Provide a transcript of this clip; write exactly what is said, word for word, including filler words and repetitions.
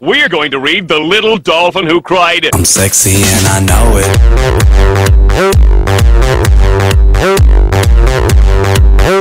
We are going to read The Little Dolphin Who Cried. I'm sexy and I know it.